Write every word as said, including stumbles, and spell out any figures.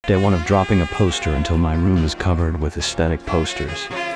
Day one of dropping a poster until my room is covered with aesthetic posters.